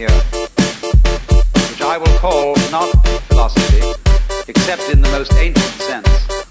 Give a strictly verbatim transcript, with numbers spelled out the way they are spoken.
here, which I will call not philosophy, except in the most ancient sense.